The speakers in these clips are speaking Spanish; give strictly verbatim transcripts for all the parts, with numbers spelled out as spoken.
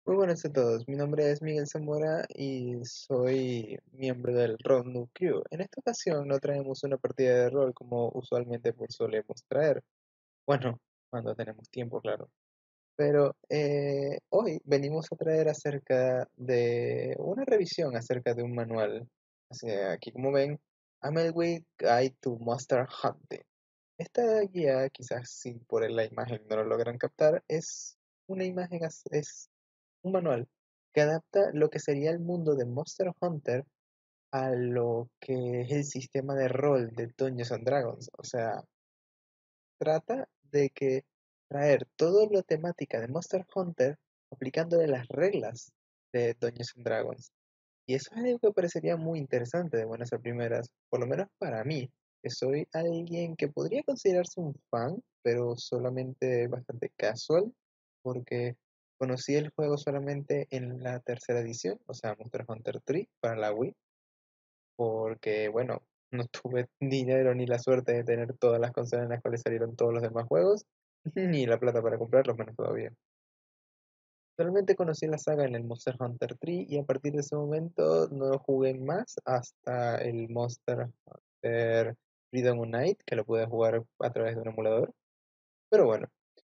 Muy buenas a todos, mi nombre es Miguel Zamora y soy miembro del Road Noob Crew. En esta ocasión no traemos una partida de rol como usualmente pues solemos traer. Bueno, cuando tenemos tiempo, claro. Pero eh, hoy venimos a traer acerca de una revisión acerca de un manual. Así, aquí como ven, Amelway Guide to Monster Hunting. Esta guía, quizás si por la imagen no lo logran captar, es una imagen, as- es un manual que adapta lo que sería el mundo de Monster Hunter a lo que es el sistema de rol de Dungeons and Dragons. O sea, trata de que traer todo lo temática de Monster Hunter aplicándole las reglas de Dungeons and Dragons. Y eso es algo que parecería muy interesante de buenas a primeras, por lo menos para mí, que soy alguien que podría considerarse un fan, pero solamente bastante casual, porque conocí el juego solamente en la tercera edición, o sea, Monster Hunter tres para la Wii, porque bueno, no tuve dinero ni la suerte de tener todas las consolas en las cuales salieron todos los demás juegos, ni la plata para comprarlos, menos todavía. Solamente conocí la saga en el Monster Hunter tres y a partir de ese momento no lo jugué más hasta el Monster Hunter Freedom Unite, que lo pude jugar a través de un emulador. Pero bueno,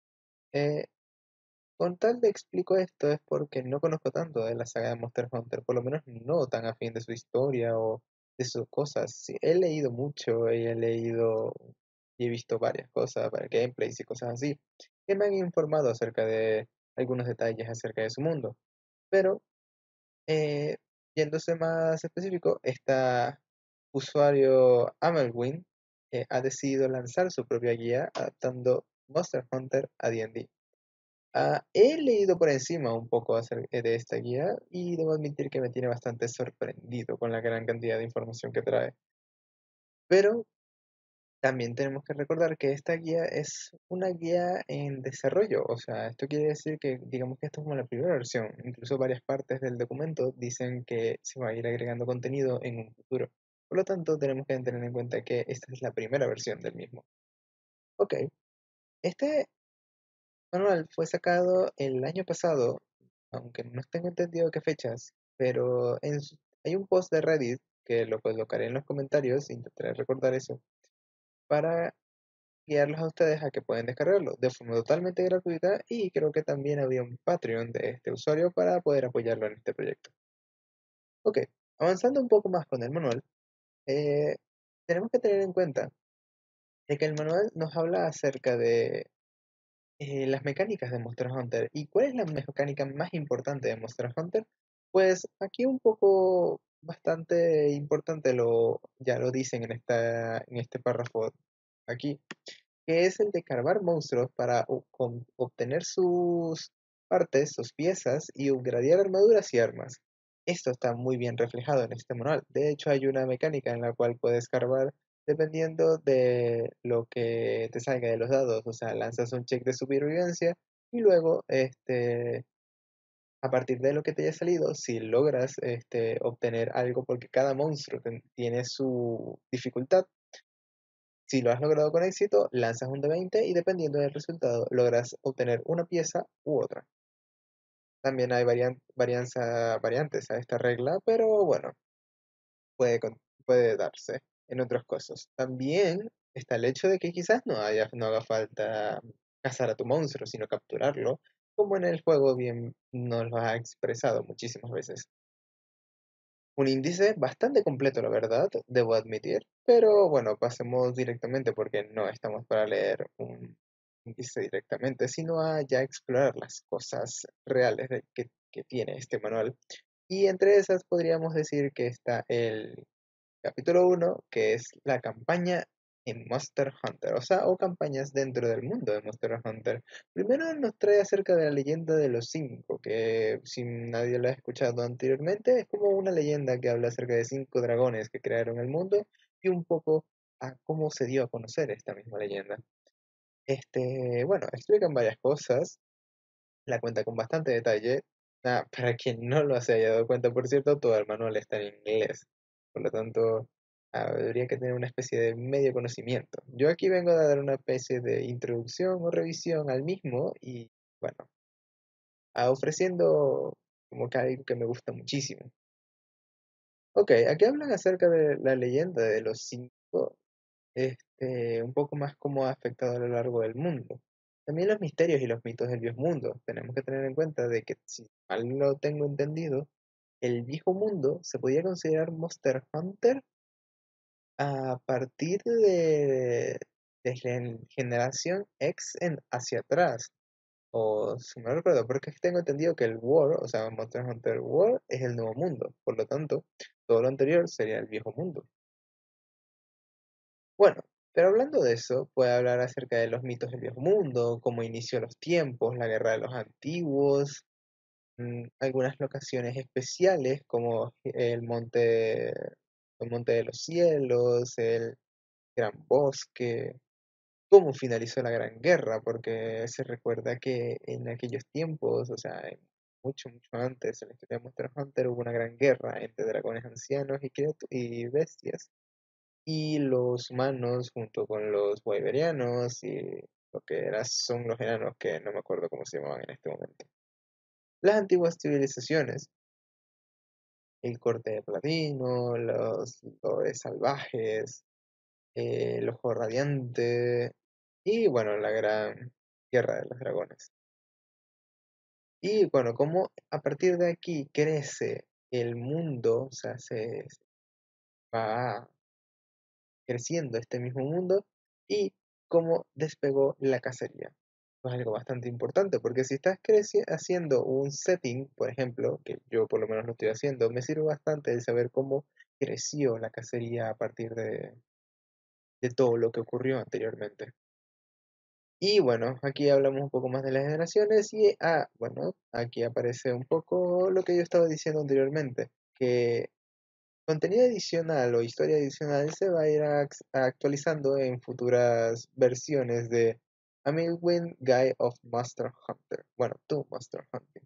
eh, con tal de explico esto es porque no conozco tanto de la saga de Monster Hunter, por lo menos no tan afín de su historia o de sus cosas. Sí, he leído mucho y he leído y he visto varias cosas, varios gameplays y cosas así, que me han informado acerca de algunos detalles acerca de su mundo. Pero Eh, yéndose más específico, esta usuario Amelwin eh, ha decidido lanzar su propia guía adaptando Monster Hunter a D and D. Ah, he leído por encima un poco acerca de esta guía y debo admitir que me tiene bastante sorprendido con la gran cantidad de información que trae. Pero también tenemos que recordar que esta guía es una guía en desarrollo, o sea, esto quiere decir que digamos que esto es como la primera versión, incluso varias partes del documento dicen que se va a ir agregando contenido en un futuro. Por lo tanto, tenemos que tener en cuenta que esta es la primera versión del mismo. Ok, este manual fue sacado el año pasado, aunque no tengo entendido qué fechas, pero en su- hay un post de Reddit que lo colocaré en los comentarios, intentaré recordar eso, para guiarlos a ustedes a que pueden descargarlo de forma totalmente gratuita y creo que también había un Patreon de este usuario para poder apoyarlo en este proyecto. Ok, avanzando un poco más con el manual, eh, tenemos que tener en cuenta de que el manual nos habla acerca de eh, las mecánicas de Monster Hunter. ¿Y cuál es la mecánica más importante de Monster Hunter? Pues aquí un poco bastante importante lo ya lo dicen en esta en este párrafo aquí, que es el de carvar monstruos para o- con- obtener sus partes, sus piezas y upgradear armaduras y armas. Esto está muy bien reflejado en este manual. De hecho, hay una mecánica en la cual puedes carvar dependiendo de lo que te salga de los dados. O sea, lanzas un check de supervivencia y luego, este, a partir de lo que te haya salido, si logras este, obtener algo, porque cada monstruo ten- tiene su dificultad, si lo has logrado con éxito, lanzas un D veinte y dependiendo del resultado logras obtener una pieza u otra. También hay varian- varianza- variantes a esta regla, pero bueno, puede, con- puede darse en otros casos. También está el hecho de que quizás no haya, no haga falta cazar a tu monstruo, sino capturarlo, como en el juego bien nos lo ha expresado muchísimas veces. Un índice bastante completo, la verdad, debo admitir, pero bueno, pasemos directamente porque no estamos para leer un índice directamente, sino a ya explorar las cosas reales de- que, que tiene este manual. Y entre esas podríamos decir que está el capítulo uno, que es la campaña en Monster Hunter, o sea, o campañas dentro del mundo de Monster Hunter. Primero nos trae acerca de la leyenda de los cinco, que si nadie lo ha escuchado anteriormente, es como una leyenda que habla acerca de cinco dragones que crearon el mundo y un poco a cómo se dio a conocer esta misma leyenda. Este, bueno, explican varias cosas, la cuenta con bastante detalle. Ah, para quien no lo se haya dado cuenta, por cierto, todo el manual está en inglés. Por lo tanto, ah, habría que tener una especie de medio conocimiento. Yo aquí vengo a dar una especie de introducción o revisión al mismo y, bueno, ah, ofreciendo como que algo que me gusta muchísimo. Ok, aquí hablan acerca de la leyenda de los cinco, este, un poco más cómo ha afectado a lo largo del mundo. También los misterios y los mitos del viejo mundo. Tenemos que tener en cuenta de que, si mal lo tengo entendido, el viejo mundo se podía considerar Monster Hunter a partir de, de gen- generación X en hacia atrás. O si no recuerdo, porque es que tengo entendido que el World, o sea, Monster Hunter World, es el nuevo mundo. Por lo tanto, todo lo anterior sería el viejo mundo. Bueno, pero hablando de eso, puede hablar acerca de los mitos del viejo mundo, cómo inició los tiempos, la guerra de los antiguos, mm, algunas locaciones especiales como el monte, el monte de los cielos, el gran bosque, cómo finalizó la Gran Guerra, porque se recuerda que en aquellos tiempos, o sea, en- mucho, mucho antes, en la historia de Monster Hunter, hubo una gran guerra entre dragones ancianos y, criatu- y bestias, y los humanos junto con los wyverianos y lo que era, son los enanos, que no me acuerdo cómo se llamaban en este momento. Las antiguas civilizaciones, el corte de platino, los lores salvajes, eh, el ojo radiante y bueno, la gran guerra de los dragones. Y bueno, como a partir de aquí crece el mundo, o sea, se se va creciendo este mismo mundo y cómo despegó la cacería. Es algo bastante importante, porque si estás creci- haciendo un setting, por ejemplo, que yo por lo menos lo estoy haciendo, me sirve bastante el saber cómo creció la cacería a partir de, de todo lo que ocurrió anteriormente. Y bueno, aquí hablamos un poco más de las generaciones y, ah, bueno, aquí aparece un poco lo que yo estaba diciendo anteriormente, que contenido adicional o historia adicional se va a ir ax- actualizando en futuras versiones de Amazing Guide of Monster Hunter. Bueno, tu Monster Hunter.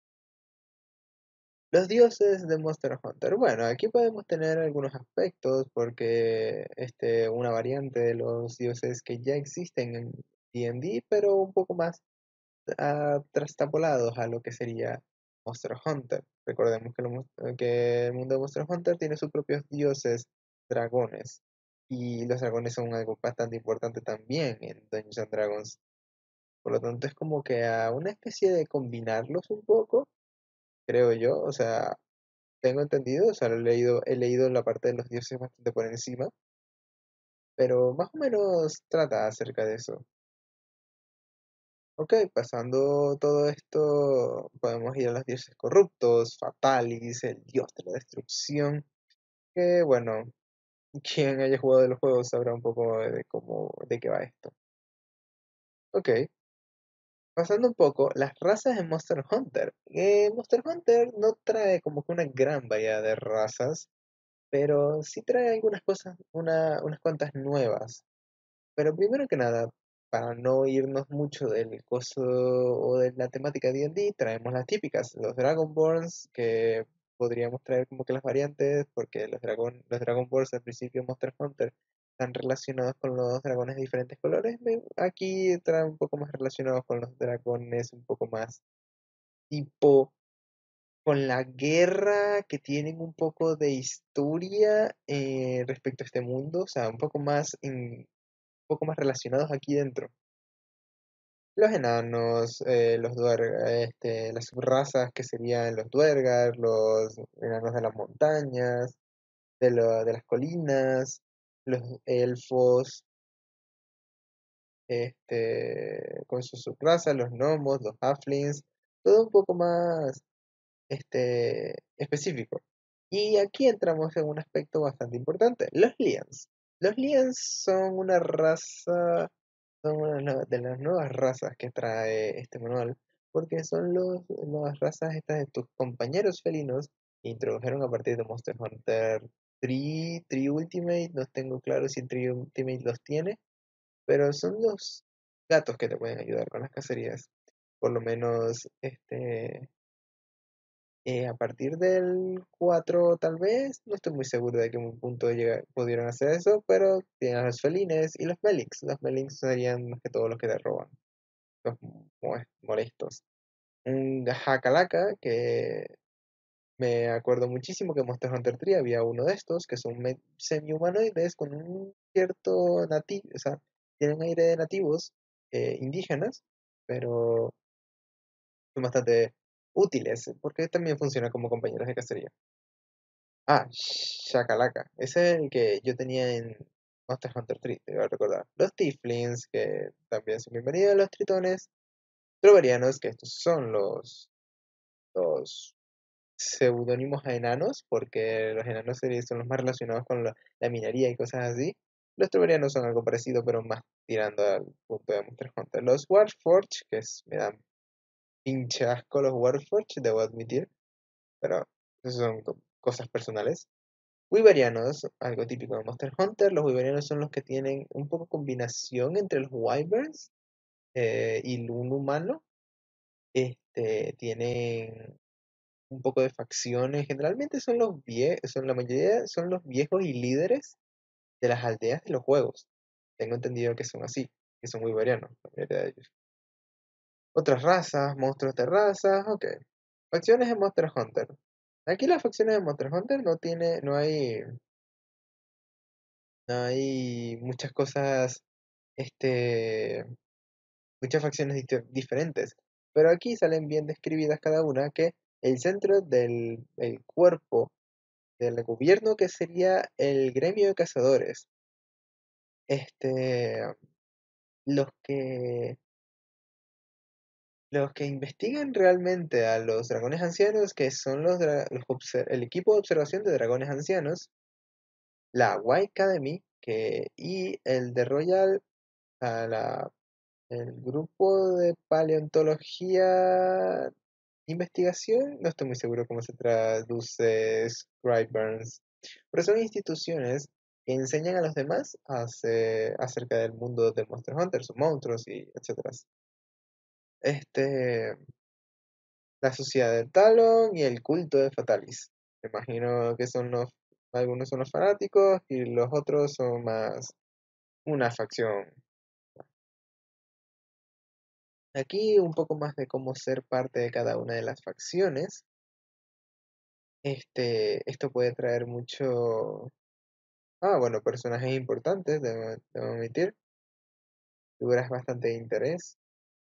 Los dioses de Monster Hunter. Bueno, aquí podemos tener algunos aspectos porque este, una variante de los dioses que ya existen en D and D, pero un poco más ah, trastapolados a lo que sería Monster Hunter. Recordemos que, lo mos- que el mundo de Monster Hunter tiene sus propios dioses dragones. Y los dragones son algo bastante importante también en Dungeons and Dragons. Por lo tanto, es como que a una especie de combinarlos un poco, creo yo. O sea, tengo entendido, o sea, lo he leído, he leído la parte de los dioses bastante por encima, pero más o menos trata acerca de eso. Ok, pasando todo esto, podemos ir a los dioses corruptos, Fatalis, el dios de la destrucción, que bueno, quien haya jugado los juegos sabrá un poco de cómo, de qué va esto. Ok, pasando un poco, las razas en Monster Hunter. Eh, Monster Hunter no trae como que una gran variedad de razas, pero sí trae algunas cosas, una, unas cuantas nuevas. Pero primero que nada, para no irnos mucho del coso o de la temática D and D, traemos las típicas, los Dragonborns, que podríamos traer como que las variantes, porque los, dragon, los Dragonborns al principio de Monster Hunter están relacionados con los dragones de diferentes colores. me- Aquí traen un poco más relacionados con los dragones, un poco más tipo con la guerra, que tienen un poco de historia eh, respecto a este mundo, o sea, un poco más en poco más relacionados aquí dentro. Los enanos, eh, los duerg- este, las subrazas que serían los duergar, los enanos de las montañas, de, lo- de las colinas, los elfos, este, con sus subrazas, los gnomos, los halflings, todo un poco más este, específico. Y aquí entramos en un aspecto bastante importante, los lians. Los lians son una raza, son una nue- de las nuevas razas que trae este manual, porque son los, las razas estas de tus compañeros felinos que introdujeron a partir de Monster Hunter tres, tres Ultimate, no tengo claro si el tres Ultimate los tiene, pero son los gatos que te pueden ayudar con las cacerías. Por lo menos este eh, a partir del cuatro tal vez, no estoy muy seguro de que en un punto llega- pudieron hacer eso, pero tienen a los felines y los melix. Los melix serían más que todo los que te roban, los mo- molestos. un Jakalaka, que me acuerdo muchísimo que en Monster Hunter tres había uno de estos, que son me- semi-humanoides con un cierto nativo, o sea, tienen aire de nativos eh, indígenas, pero son bastante útiles, porque también funcionan como compañeros de cacería. Ah, Shakalaka. Ese es el que yo tenía en Monster Hunter tres, te voy a recordar. Los Tieflings, que también son bienvenidos, los Tritones, Trovarianos, que estos son los, los seudónimos a enanos, porque los enanos serían- son los más relacionados con la, la minería y cosas así. Los Trovarianos son algo parecido, pero más tirando al punto de Monster Hunter. Los Warforged, que es, me dan pinche asco los Warforged, debo admitir, pero esas son co- cosas personales. Wyverianos, algo típico de Monster Hunter. Los Wyverianos son los que tienen un poco combinación entre los Wyverns eh, y un humano. Este, tienen un poco de facciones. Generalmente son los viejos, son la mayoría son los viejos y líderes de las aldeas de los juegos. Tengo entendido que son así, que son Wyverianos, la mayoría de ellos. Otras razas, monstruos de razas, ok. Facciones de Monster Hunter. Aquí las facciones de Monster Hunter no tiene, no hay, no hay muchas cosas, este, muchas facciones diste- diferentes. Pero aquí salen bien describidas cada una que el centro del el cuerpo del gobierno, que sería el gremio de cazadores, este, los que los que investigan realmente a los dragones ancianos, que son los, dra- los obser- el equipo de observación de dragones ancianos, la White Academy, que, y el de Royal, a la, el grupo de paleontología investigación, no estoy muy seguro cómo se traduce Scriburns, pero son instituciones que enseñan a los demás hace- acerca del mundo de Monster Hunter, sus monstruos y etcétera. Este, la sociedad de Talon y el culto de Fatalis. Me imagino que son los, algunos son los fanáticos y los otros son más una facción. Aquí un poco más de cómo ser parte de cada una de las facciones. Este, esto puede traer mucho. Ah, bueno, personajes importantes, debo, debo admitir. Figuras bastante de interés.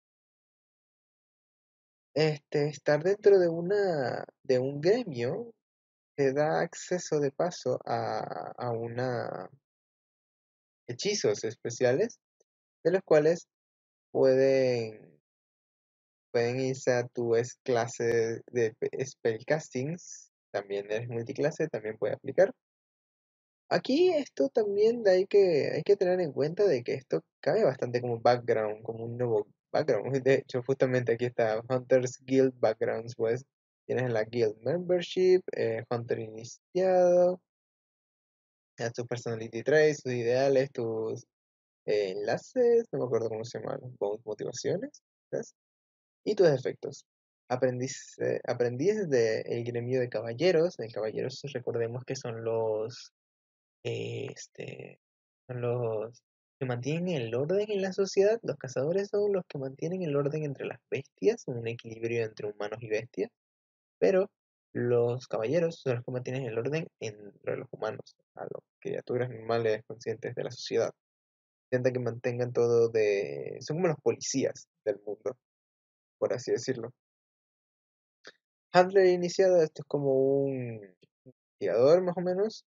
Este, estar dentro de una, de un gremio te da acceso de paso a, a una hechizos especiales, de los cuales pueden, pueden irse a tu es clase de pe- spellcastings. También eres multiclase, también puede aplicar. Aquí esto también hay que, hay que tener en cuenta de que esto cabe bastante como background, como un nuevo background. De hecho, justamente aquí está Hunters Guild Backgrounds, pues tienes la Guild Membership, eh, Hunter iniciado, ya tus personality traits, tus ideales, tus eh, enlaces, no me acuerdo cómo se llaman, mo- motivaciones, ¿ves? Y tus efectos. Aprendiz, eh, aprendiz del gremio de caballeros. El caballeros, recordemos que son los eh, este, son los que mantienen el orden en la sociedad. Los cazadores son los que mantienen el orden entre las bestias, un equilibrio entre humanos y bestias, pero los caballeros son los que mantienen el orden entre los humanos, a las criaturas normales conscientes de la sociedad. Intentan que mantengan todo de. Son como los policías del mundo, por así decirlo. Handler iniciado, esto es como un investigador más o menos.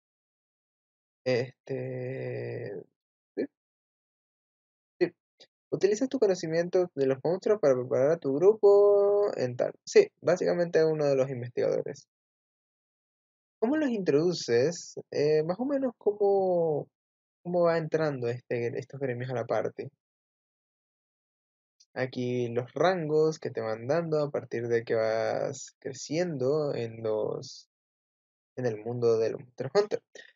Este. Sí, sí. Utilizas tu conocimiento de los monstruos para preparar a tu grupo en tal. Sí, básicamente uno de los investigadores. ¿Cómo los introduces? Eh, más o menos cómo, cómo va entrando este, estos gremios a la parte. Aquí los rangos que te van dando a partir de que vas creciendo en los en el mundo del Monster Hunter.